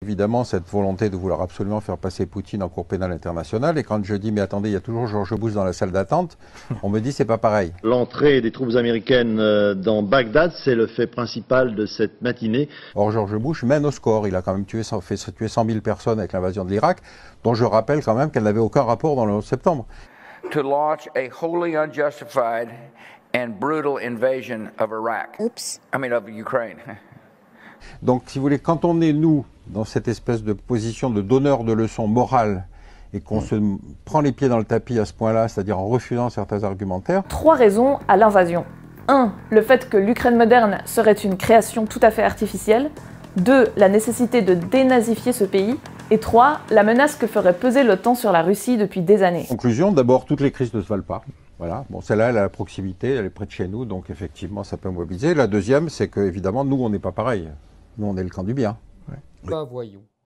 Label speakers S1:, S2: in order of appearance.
S1: évidemment cette volonté de vouloir absolument faire passer Poutine en Cour pénale internationale. Et quand je dis, mais attendez, il y a toujours George Bush dans la salle d'attente, on me dit, c'est pas pareil.
S2: L'entrée des troupes américaines dans Bagdad, c'est le fait principal de cette matinée.
S1: Or, George Bush mène au score. Il a quand même fait tuer 100 000 personnes avec l'invasion de l'Irak, dont je rappelle quand même qu'elle n'avait aucun rapport dans le 11 septembre.
S3: To launch a wholly unjustified and brutal invasion of Iraq.
S4: Oops.
S3: I mean, of Ukraine.
S1: Donc, si vous voulez, quand on est, nous, dans cette espèce de position de donneur de leçons morales et qu'on se prend les pieds dans le tapis à ce point-là, c'est-à-dire en refusant certains argumentaires...
S5: 3 raisons à l'invasion. 1. Le fait que l'Ukraine moderne serait une création tout à fait artificielle. 2. La nécessité de dénazifier ce pays. Et 3. La menace que ferait peser l'OTAN sur la Russie depuis des années.
S1: Conclusion, d'abord, toutes les crises ne se valent pas. Voilà. Bon, celle-là, elle est à la proximité, elle est près de chez nous, donc effectivement, ça peut mobiliser. La deuxième, c'est que, évidemment, nous, on n'est pas pareil. Nous, on est le camp du bien.
S6: Bah voyons.